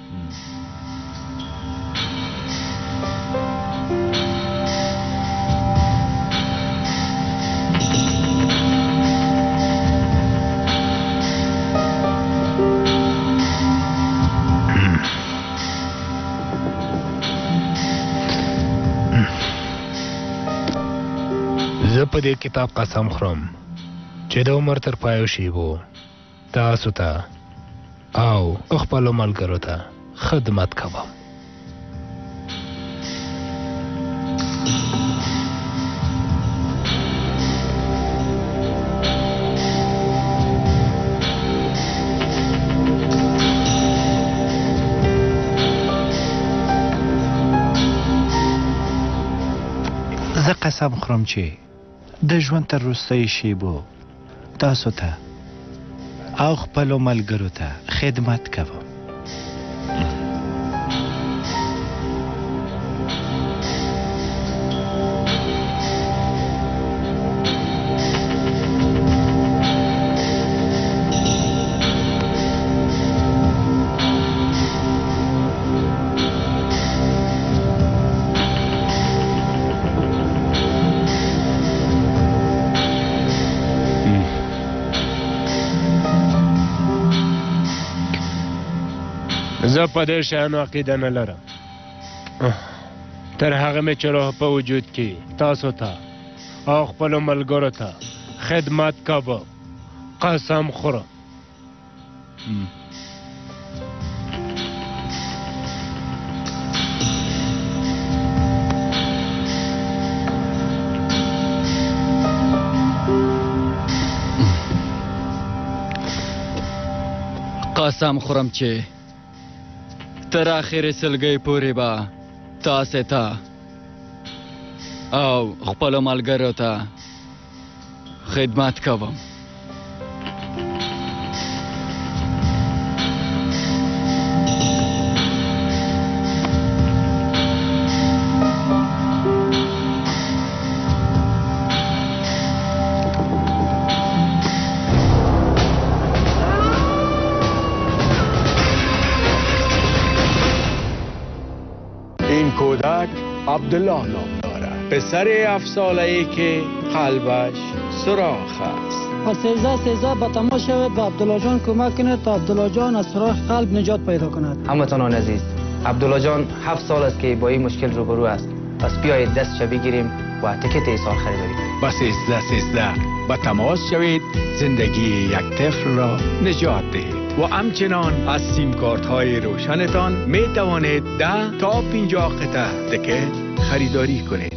زه په دې کتاب قسم خورم چې د عمر تر پایو شیبو تاسو ته او خپلو ملګرو ته خدمت کوم.
قسم خورم چې د ژوند تر وروستیو شیبو تاسو ته او خپلو ملګرو ته خدمت کوم.
زه په دې شیانو عقیده نه لرم. تر هغه مې چې روح په وجود کې تاسو ته او خپلو ملګرو ته خدمت کوم. قسم خورم.
قسم خورم چې تر آخر سلګۍ پورې به تاسې ته او خپلو ملګرو ته خدمت کوم.
کودک عبدالله نام دارد. پسر 7 ساله‌ای که قلبش سوراخ است.
پس سیزده به تماس شود به عبدالله جان کمک کنید تا عبدالله جان از سوراخ قلب نجات پیدا کند.
هموطنان عزیز، عبدالله جان 7 سال است که با این مشکل روبرو است. پس بیایید دستش بگیریم و تیکت ایصال خریداریم.
با 13 به تماس شوید زندگی یک طفل را نجات دهید. و همچنان از سیم کارت های روشنتان می توانید 10 تا 50 قطعه تیکت خریداری کنید.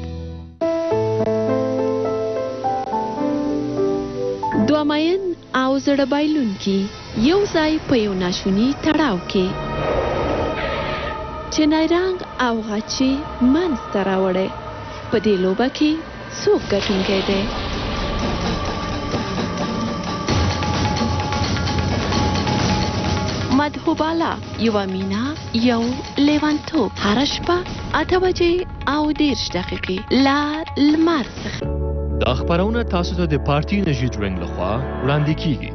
دوامین او زړه بایلونکي یو ځای په یو ناشوني تړاو کې چې نایرنګ او غچي منځته راوړی. په دې لوبه کې څوک ګټونکی دی؟ مدهوبالا، یوه مینا، یو لیوانتوب. هره شپه 8 بجې او 10 دقیقې له لمر څخه.
دا خبرونه تاسو ته د پارټي انرژي ډرینګ لخوا وړاندې کیږي.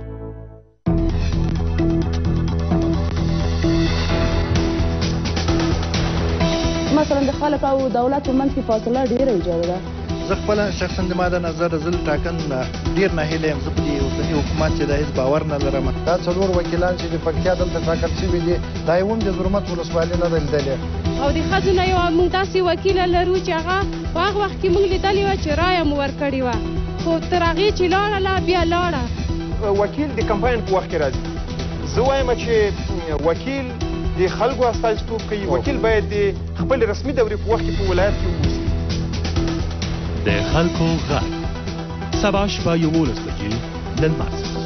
مثلا د خلک او دولت منځ کې فاصله ډیره ایجاده ده.
زه خپل شخصا د ما د نظر زل ټاکن ډیر ناهیلی یم. زه په دې اوسني حکومت چې د هیڅ باور نه لرم.
دا 4 وکیلان چې د پکتیا دلته ټاکل شوي دي دا یې هم د زرمت ولسوالۍ نه ده لیدلې.
او د ښځو نه یو موږ داسې وکیله لرو چې هغه په هغه وخت کې موږ لیدلې وه چې رایه مو ورکړې وه، خو تر هغې چې لاړله بیا لاړه.
وکیل د کمپاین په وخت کې راځي. زه وایم چې وکیل د خلکو استازیتوب کوي. وکیل باید د خپل رسمي دورې په وخت کې په ولایت کې ووسي.
د خلکو غږ سبا شپه 11 بجې للمر څخه.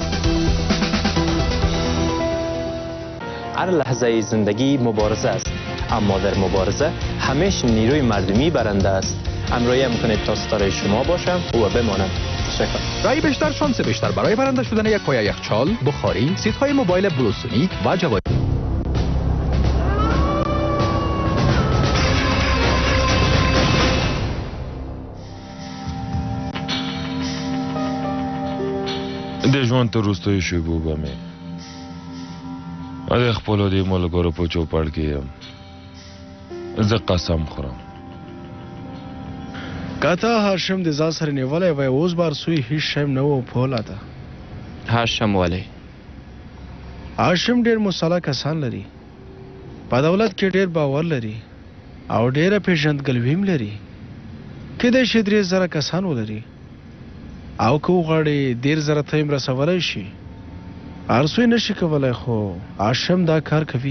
هر لحظه زندگی مبارزه است، اما در مبارزه همیشه نیروی مردمی برنده است. همراهی میکنید تا ستاره شما باشم و بمانم. تشکر.
رای بیشتر، شانس بیشتر برای برنده شدن یک پایه یخچال، بخاری، سیت‌های موبایل بلوسونیک و جوایز.
د ژوند تر وروستیو شیبو به مې د خپلو دې ملګرو په چوپړ کې یم. زه قسم خورم.
که تا هاشم د ځان سره نیولی وای اوس بار سوی هیڅ شی نه و پولاده.
هاشم ولې؟
هاشم ډېر مسله کسان لري، په دولت کې ډېر باور لري او ډېره پیژندګلوي هم لري. کیدای شي 3,000 کسان ولري او که وغواړي 1,000 ته یې رسولی شي. هر څوی نشي کولی، خو هاشم دا کار کوي.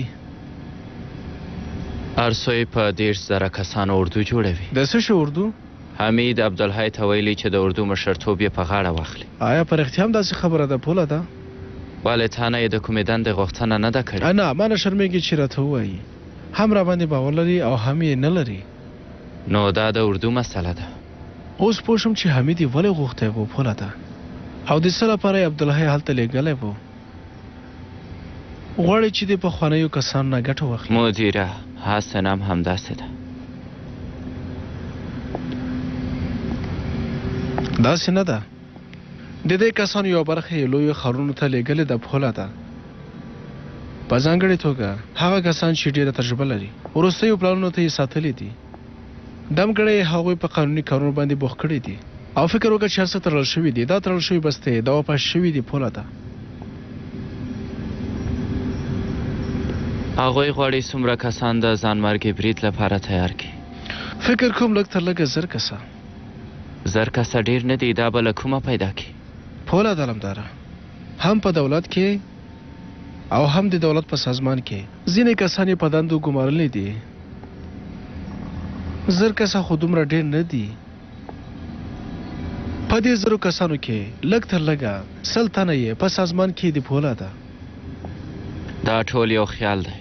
هر څوی په 1,000 کسانو اردو جوړوي.
د څه شي اردو؟
حمید عبدالحی ته ویلي چې د اردو مشرتوب یې په غاړه واخلي.
آیا په رښتیا هم داسې خبره ده پوله ده؟
ولې تا نه یې د کومې دندې غوښتنه نه ده کړې؟
نه، ما نه شرمېږي چې راته ووایي. هم را باندې باور لري او هم یې نه لري.
نو دا د اردو مسله ده.
اوس پوه شوم چې حمید یې ولې غوښتی و فولاده او د څه لپاره یې عبدالحی هلته لیږلی و غواړي چې د پخوانیو کسانو نه ګټه واخلي.
مدیره حسن هم همداسې ده.
داسې نه ده. د دې کسانو یوه برخه یې لویو ښارونو ته لیږلې ده فولاده. په ځانګړې توګه هغه کسان چې ډېره تجربه لري وروستیو پلانونو ته یې ساتلي دي. دمګړی یې هغوی په قانوني کارونو باندې بوخت کړي دي او فکر وکړه چې هر څه تړل شوي دي. دا تړل شوي بستې دا واپس شوي دي فولاده.
هغوی غواړي څومره کسان د ځانمرګي برید لپاره تیار کړي.
فکر کوم لږ تر لږه 1000 کسه.
1000 کسه ډیر نه دي. دا به له کومه پیدا کړي؟
فولاده علمداره هم په دولت کې او هم د دولت په سازمان کې ځینې کسان یې په دندو ګمارلي دي. 1000 کسه خو دومره ډیر نه دي. په دې 1000 کسانو کې لږ تر لږه 100 تنه یې په سازمان کې دي فولاده.
دا ټول یو خیال دی.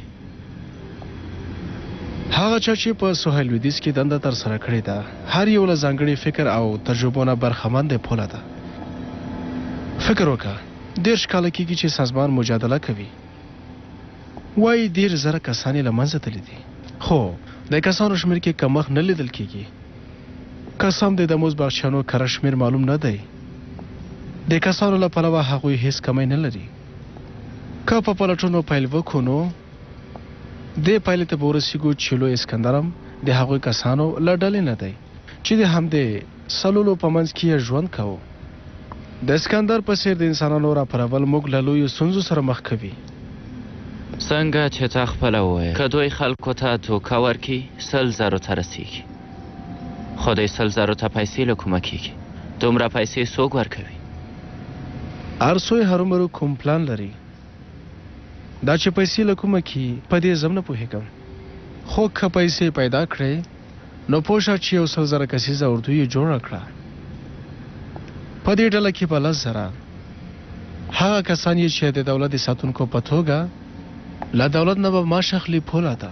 هغه چا چې په سهیل لویدیځ کې دنده ترسره کړې ده هر یو له ځانګړي فکر او تجربو نه برخمن دی فولاده. فکر وکړه 10 کاله کېږي چې سازمان مجادله کوي. وایي 10,000 کسان یې له منځه تللي دي خو د کسانو شمېر کې کمښت نه لیدل کېږي. قسم دی د دموز باغچیانو کره شمېر معلوم نه دی. د کسانو له پلوه هغوی هیڅ کمی نه لري. که په پلټونو پیل وکړو نو دې پایلې ته به ورسېږو چې لوی اسکندرم د هغوی کسانو له ډلې نه دی چې د همدې سلولو په منځ کې یې ژوند کوو. د اسکندر په څېر د انسانانو راپارول موږ له لویو ستونزو سره مخ کوي.
څنګه چې تا خپله ووایې که دوی خلکو ته دوکه ورکړي 100,000 ته رسېږي. خو د 100,000 ته پیسې له کومه کېږي؟ دومره پیسې څوک ورکوي؟
ارسوی هرومرو کوم پلان لري. دا چې پیسې له کومه کې په دې زم نه پوهېږم خو که پیسې پیدا کړې نو پوه شه چې 100,000 کسیزه اردو یې جوړه کړه. په دې ډله کې به 10,000 هغه کسان یې چې د دولت د ساتونکو په توګه له دولت نه به معاش اخلي فولاده.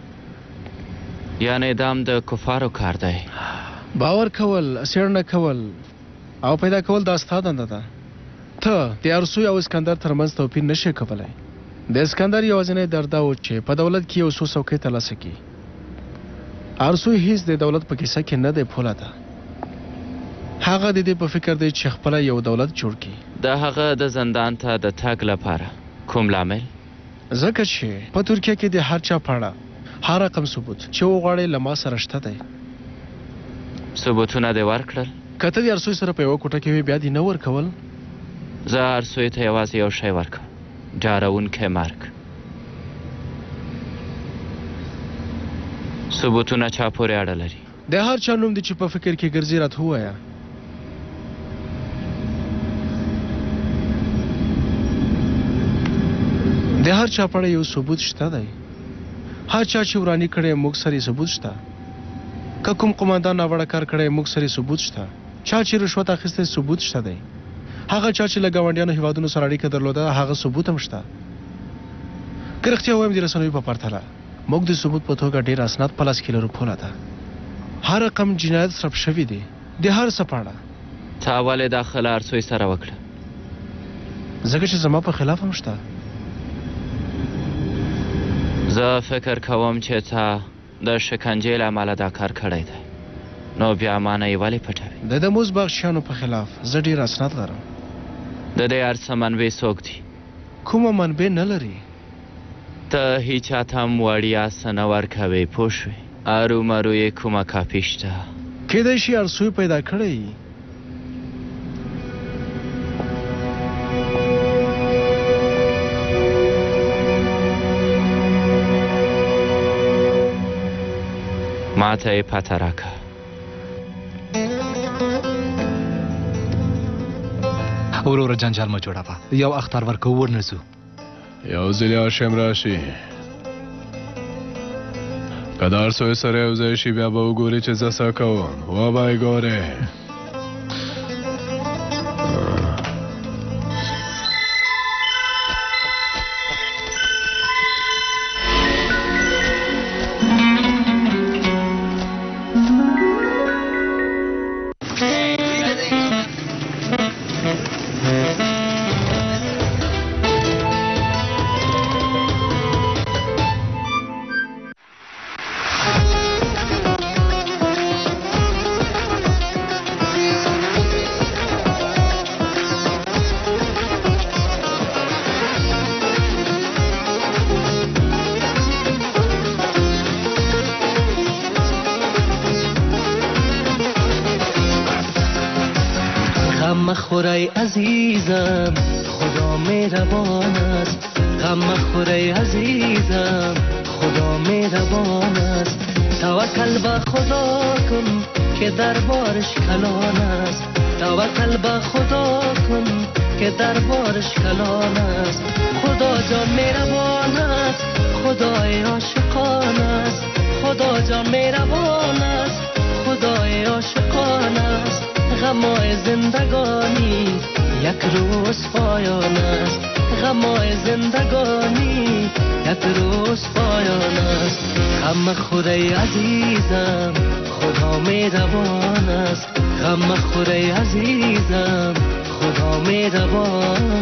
یعنې دام د کفارو کار دی.
باور کول څېړنه کول او پیدا کول دا ستا دنده ده. ته د ارسوی او اسکندر ترمنځ توپیر نشي کولی. د اسکندر یوازینی درد دا و چې په دولت کې یو څو څوکۍ ترلاسه کړي. ارسوی هیڅ د دولت په کیسه کې نه دی فولاده. هغه د دې په فکر دی چې خپل یو دولت جوړ کړي.
د هغه د زندان ته د تګ لپاره کوم لامل؟
ځکه چې په ترکیه کې د هر چا په اړه هر رقم ثبوت چې وغواړي له ما سره شته دی.
ثبوتونه دې ورکړل؟
که ته د ارسوی سره په یوه کوټه کې وي بیا دې نه ورکول؟
زه ارسوی ته یوازې یو شی ورکړم، ډارونکی مرګ. ثبوتونه چا پورې اړه لري؟
د هر چا نوم دی چې په فکر کې ګرځي راته ووایه. د هر چا په اړه یو ثبوت شته دی. هر چا چې ورانی کړی موږ سره ثبوت شته. که کوم قومندان ناوړه کار کړی موږ سره ثبوت شته. چا چې رشوت اخیستی ثبوت شته دی. هغه چا چې له ګاونډیانو هیوادونو سره اړیکه درلوده هغه ثبوت هم شته. که رښتیا ووایم د رسنیو په پرتله موږ د ثبوت په توګه ډېر اسناد په لاس کې لرو فولاده. هر رقم جنایت ثبت شوي دي د هر څه په اړه.
تا ولې داخله ارسوی سره وکړه؟
ځکه چې زما په خلاف هم شته.
زه فکر کوم چې تا د شکنجې له امله دا کار کړی دی. نو بیا مانه یې ولې پټوي؟
د دموز باغچیانو په خلاف زه ډېر اسناد لرم.
د دې هر څه منبع څوک دي؟
کومه منبع نه لري.
ته هیچا ته هم وړیا څه نه ورکوې پوه شوې؟ ارومرو یې کومه کاپي شته؟
کیدای شي ارسوی پیدا کړی.
ما ته یې پته راکړه.
وروره جنجال مه جوړوه. یو اختر ورکو ورنځو.
یو ځلې هاشم راشي که د ارسوی سره یو ځای شي بیا به وګورې چې زه څه کوم. وبه یې ګورې.
غم خوری عزیزم خدا مهربان است غم خوری عزیزم خدا مهربان است توکل به خدا کن که دربارش کلان است توکل به خدا کن که دربارش کلان است خدا جان مهربان است خدای عاشقان است خدا جان مهربان است خدای عاشقان است غمای زندگانی یک روز پایان است غمای زندگانی یک روز پایان است غم خوری عزیزم خدا مهربان است غم خوری عزیزم خدا مهربان